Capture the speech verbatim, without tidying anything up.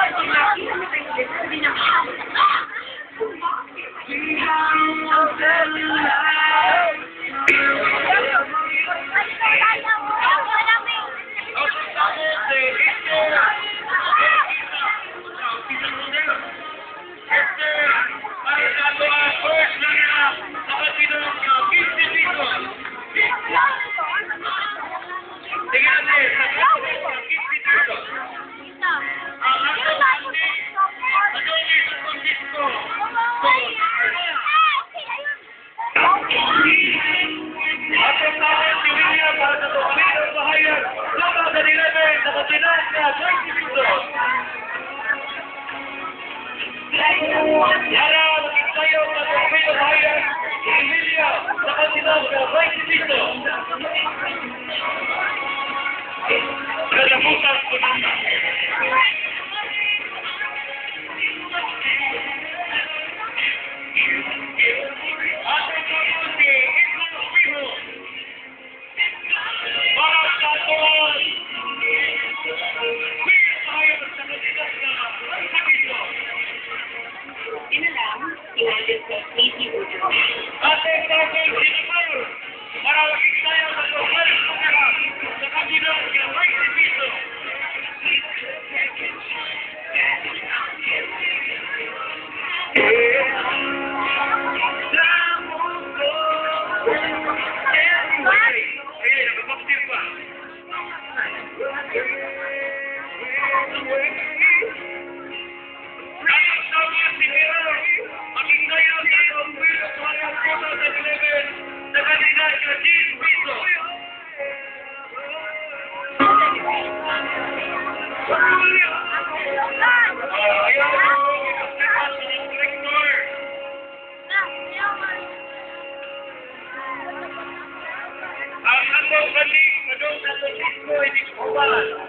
Yara, kayo sa Pilipinas Bayan, Emilia, sa kandidat na twenty piso. Kalabutan ko naman. Ating kamuti, Islam Piho. Para sa aton, Pilipinas Bayan sa kandidat na twenty piso. Yun na lang, ihalip ko, easy po dyan. Ating dating sinipur, marawagin tayo sa lokal kumira sa kandidat ng twenty piso. Ayun, nagpapaktir pa. Kayang sabi ang sinira, maging kayo sa Congress twenty eleven sa kandidat ng ten piso. Ayaw mo, ipagsipas sa ng rektor. Ang atong kaling, madong sa Francisco, hindi ko